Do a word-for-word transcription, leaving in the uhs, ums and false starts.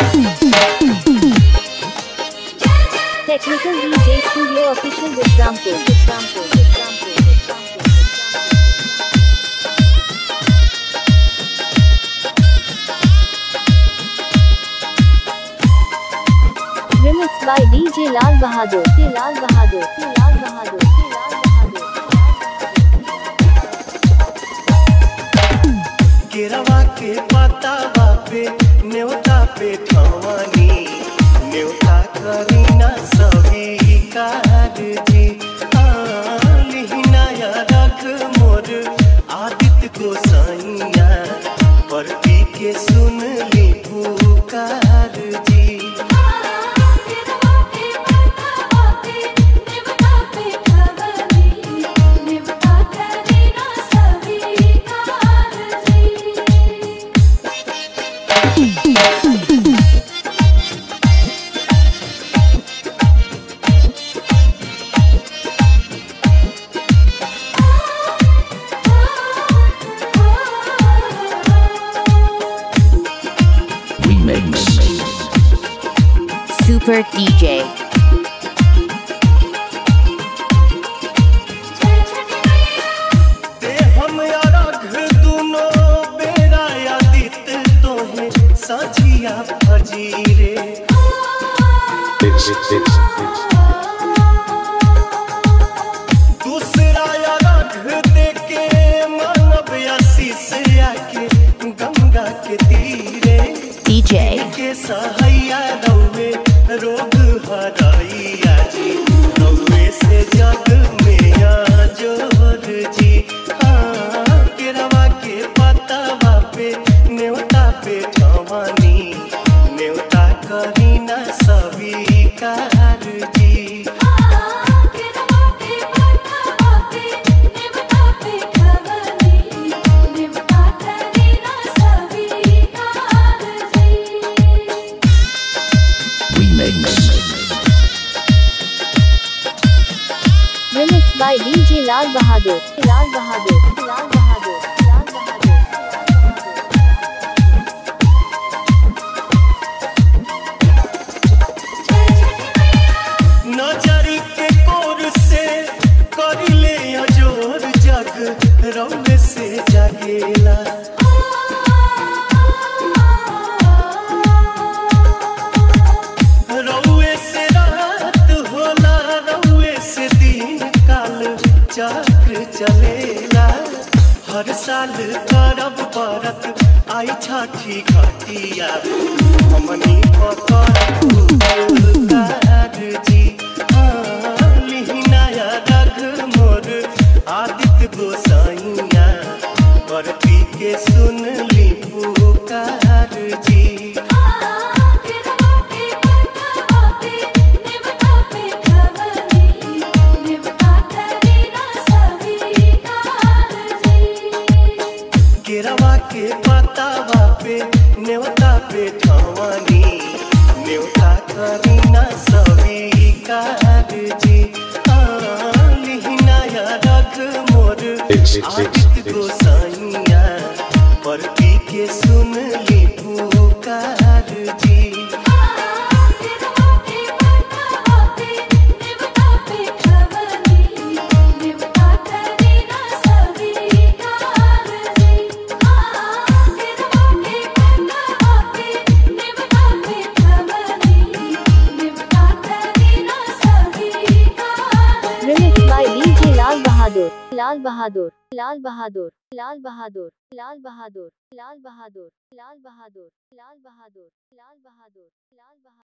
Technical D J Studio Official Visrampur, Visrampur, Visrampur, Visrampur. Remix by D J Lal Bahadur, T Lal Bahadur, T Lal Bahadur, T Lal Bahadur. केरवा के पतावा पे न्योता पे ठवानी न्योता करीना सभी कार जी लिहिनाया रख मोर आदित्य को साइया पर पी के सुन ली पुकार जी। Super D J. ते हम अरघ दुनो बेरा आदित तोहे साझिया फजीरे दूसरा अरघ देके मानव आशीष आके गंगा के तीरे D J के सहैया रौवे रोग हराइया जी रौवे से जग में आजोर जी। हाँ केरवा के पतावा पे न्योता पे ठवानी न्योता करीना सभी कार जी। Remix by D J Lal Bahadur, Lal Bahadur, Lal Bahadur, Lal Bahadur. नजरी के कोर से करिले अजोर जग रौवे से जागेला रौवे से रात होला रौवे से दिन काल चक्र चलेला हर साल करब परत आई छठी घटिया हमनी पकर जी। हाँ लिहिनाया रघ मोर आदित्य गोसाइया पर पी के सुन ली पुकार जी। केरवा के पतावा पे न्योता पे ठवानी न्योता करीना सभी कार जी। हाँ लिहिनाया रघ मोर आदित्य गोसाइया पर पी के सुन ली पुकार जी। Lal Bahadur, Lal Bahadur, Lal Bahadur, Lal Bahadur, Lal Bahadur, Lal Bahadur, Lal Bahadur, Lal Bahadur, Lal Bahadur, Lal Bahadur.